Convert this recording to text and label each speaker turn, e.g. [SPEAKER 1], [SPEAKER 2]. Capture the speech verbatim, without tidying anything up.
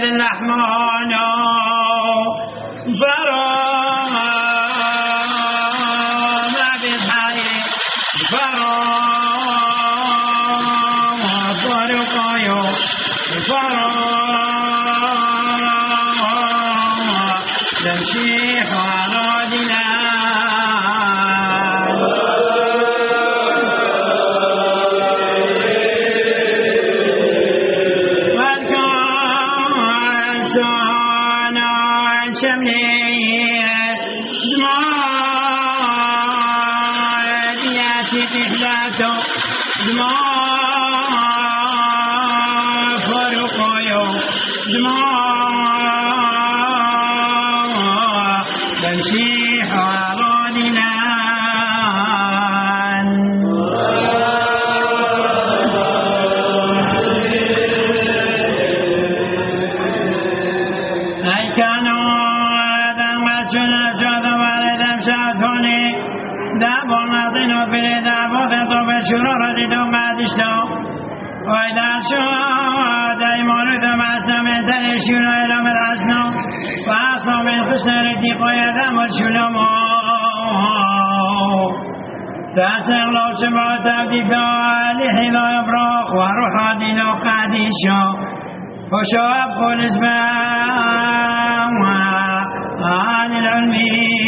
[SPEAKER 1] اللحمان فرام بحری فرام فرقايو فرام تمشيح على دلال والكون صانا شمليه زمان ياتي إحلاته زمان فرقايو زمان تمشيح على دلال أي كانوا دمتنا جذب ولدم شاكوني دابو نظنوا في دابو فتو بشرور ديدو بعدشتو وإذا شو دايمون ثم أسنا من تلشينو إلى مرعسنو وعصوا من خسن رديق ويدام الشلمو تأسر لو شبع تبديك لحظة يبرق وروح دينو قاديشو وشو أبقوا الإسبام عن العلمي